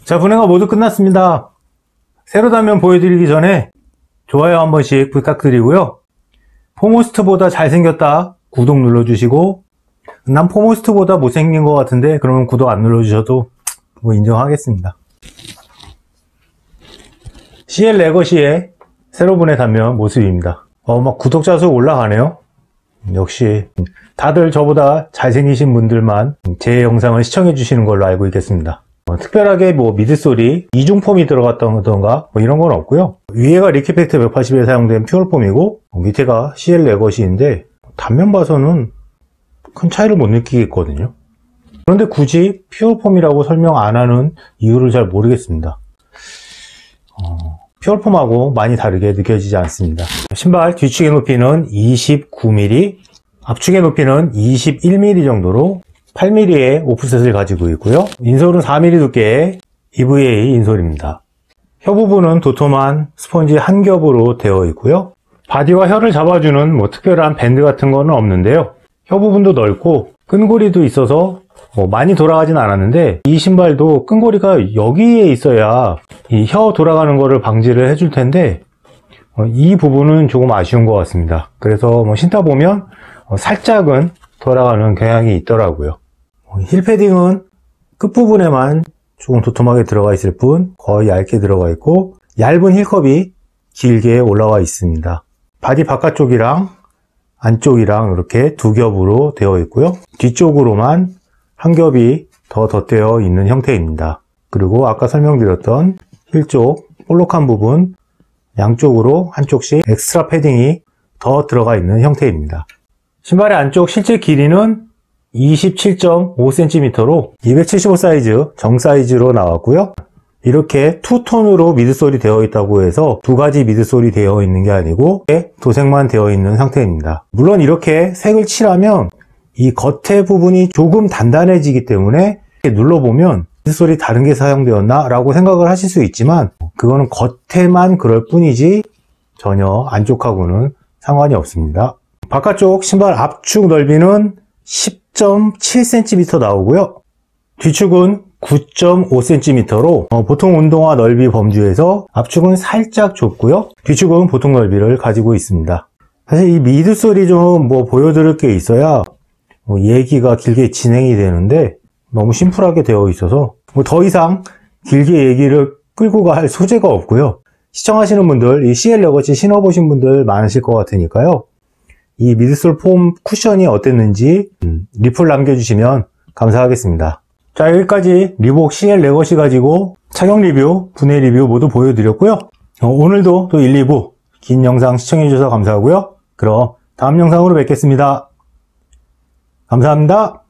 자, 분해가 모두 끝났습니다. 세로 단면 보여드리기 전에 좋아요 한 번씩 부탁드리고요. 포모스트보다 잘생겼다 구독 눌러주시고, 난 포모스트보다 못생긴 것 같은데 그러면 구독 안 눌러주셔도 뭐 인정하겠습니다. CL 레거시의 세로 분해 단면 모습입니다. 막 구독자 수 올라가네요. 역시 다들 저보다 잘생기신 분들만 제 영상을 시청해 주시는 걸로 알고 있겠습니다. 특별하게 뭐 미드솔이 이중폼이 들어갔던가 뭐 이런 건 없고요. 위에가 리퀴팩트 180에 사용된 퓨어폼이고 밑에가 CL 레거시인데 단면 봐서는 큰 차이를 못 느끼겠거든요. 그런데 굳이 퓨어폼이라고 설명 안 하는 이유를 잘 모르겠습니다. 퓨어폼하고 많이 다르게 느껴지지 않습니다. 신발 뒤축의 높이는 29mm, 앞축의 높이는 21mm 정도로 8mm의 오프셋을 가지고 있고요. 인솔은 4mm 두께의 EVA 인솔입니다. 혀 부분은 도톰한 스펀지 한 겹으로 되어 있고요. 바디와 혀를 잡아주는 뭐 특별한 밴드 같은 거는 없는데요. 혀 부분도 넓고 끈고리도 있어서 많이 돌아가진 않았는데, 이 신발도 끈고리가 여기에 있어야 이 혀 돌아가는 거를 방지를 해줄 텐데 이 부분은 조금 아쉬운 것 같습니다. 그래서 신다 보면 살짝은 돌아가는 경향이 있더라고요. 힐 패딩은 끝부분에만 조금 도톰하게 들어가 있을 뿐 거의 얇게 들어가 있고, 얇은 힐컵이 길게 올라와 있습니다. 바디 바깥쪽이랑 안쪽이랑 이렇게 두 겹으로 되어 있고요. 뒤쪽으로만 한 겹이 더 덧대어 있는 형태입니다. 그리고 아까 설명드렸던 힐 쪽 볼록한 부분 양쪽으로 한쪽씩 엑스트라 패딩이 더 들어가 있는 형태입니다. 신발의 안쪽 실제 길이는 27.5cm로 275 사이즈 정 사이즈로 나왔고요. 이렇게 투톤으로 미드솔이 되어 있다고 해서 두 가지 미드솔이 되어 있는 게 아니고 도색만 되어 있는 상태입니다. 물론 이렇게 색을 칠하면 이 겉에 부분이 조금 단단해지기 때문에 이렇게 눌러보면 미드솔이 다른 게 사용되었나 라고 생각을 하실 수 있지만, 그거는 겉에만 그럴 뿐이지 전혀 안쪽하고는 상관이 없습니다. 바깥쪽 신발 앞축 넓이는 10.7cm 나오고요. 뒤축은 9.5cm로 보통 운동화 넓이 범주에서 앞축은 살짝 좁고요. 뒤축은 보통 넓이를 가지고 있습니다. 사실 이 미드솔이 좀 보여드릴 게 있어야 얘기가 길게 진행이 되는데 너무 심플하게 되어 있어서 더 이상 길게 얘기를 끌고 갈 소재가 없고요. 시청하시는 분들, 이 CL 레거시 신어보신 분들 많으실 것 같으니까요. 이 미드솔 폼 쿠션이 어땠는지 리플 남겨주시면 감사하겠습니다. 자, 여기까지 리복 CL 레거시 가지고 착용 리뷰, 분해 리뷰 모두 보여드렸고요. 오늘도 또 1, 2부 긴 영상 시청해주셔서 감사하고요. 그럼 다음 영상으로 뵙겠습니다. 감사합니다.